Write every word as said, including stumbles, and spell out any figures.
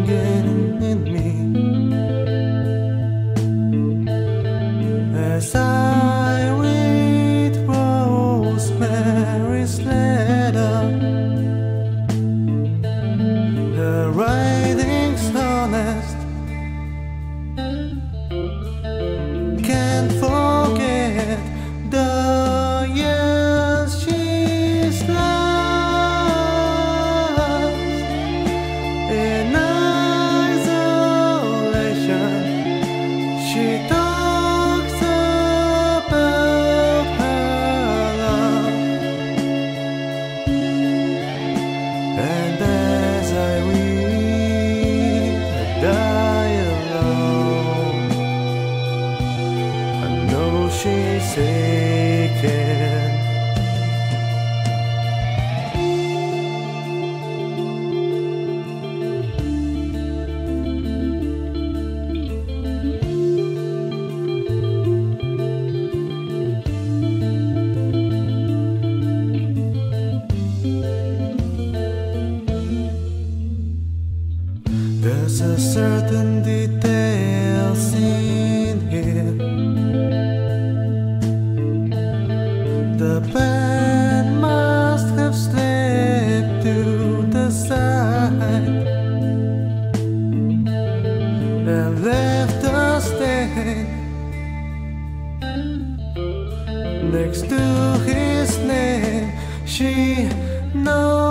longing in me. As I read Rosemary's letter, the writing's honest. Can't forget the years she's lost in isolation. She talks about her love, and as I read her dialogue, I know she's aching. There's a certain detail in here. The band must have slipped to the side and left a stain next to his name. She knows